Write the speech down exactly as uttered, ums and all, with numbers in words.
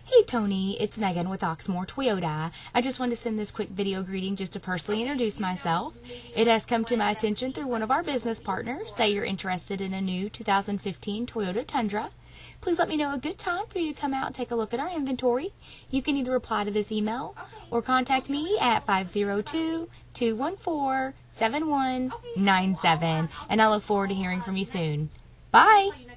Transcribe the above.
Hey Tony, it's Megan with Oxmoor Toyota. I just wanted to send this quick video greeting just to personally introduce myself. It has come to my attention through one of our business partners that you're interested in a new two thousand fifteen Toyota Tundra. Please let me know a good time for you to come out and take a look at our inventory. You can either reply to this email or contact me at five zero two, two one four, seven one nine seven, and I look forward to hearing from you soon. Bye!